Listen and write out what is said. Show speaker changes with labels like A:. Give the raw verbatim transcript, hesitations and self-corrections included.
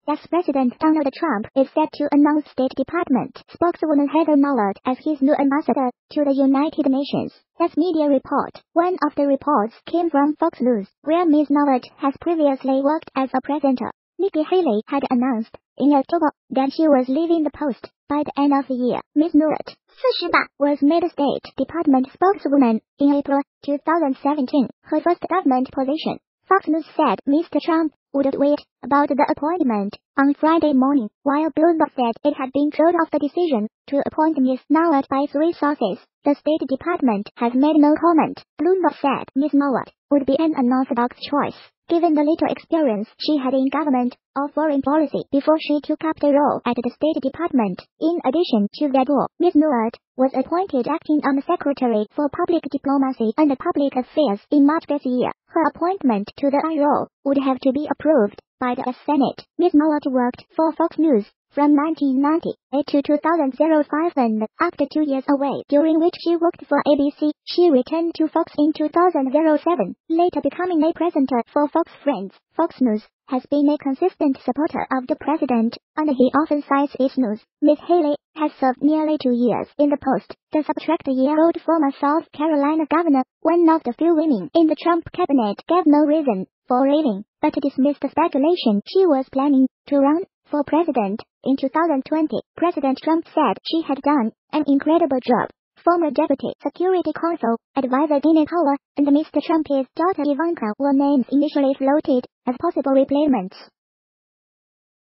A: that President Donald Trump is set to announce State Department spokeswoman Heather Nauert as his new ambassador to the United Nations. That's media report. One of the reports came from Fox News, where Ms Nauert has previously worked as a presenter. Nikki Haley had announced in October that she was leaving the post by the end of the year. Ms Nauert,四十吧, was made State Department spokeswoman in April two thousand seventeen, her first government position. Fox News said Mister Trump would tweet about the appointment on Friday morning, while Bloomberg said it had been told of the decision to appoint Ms Nauert by three sources. The State Department has made no comment. Bloomberg said Ms Nauert would be an unorthodox choice, given the little experience she had in government or foreign policy before she took up the role at the State Department. In addition to that role, Ms Nauert was appointed acting Undersecretary for Public Diplomacy and Public Affairs in March this year. Her appointment to the role would have to be approved by the Senate. Ms Nauert worked for Fox News from nineteen ninety-eight to two thousand five, and after two years away, during which she worked for A B C, she returned to Fox in two thousand seven, later becoming a presenter for Fox Friends. Fox News has been a consistent supporter of the president, and he often cites its news. Miz Haley has served nearly two years in the post. The subtract-year-old former South Carolina governor, one of the few women in the Trump cabinet, gave no reason for leaving, but dismissed speculation she was planning to run for president in two thousand twenty. President Trump said she had done an incredible job. Former Deputy Security Counsel advisor Nikki Haley and Mister Trump's daughter Ivanka were names initially floated as possible replacements.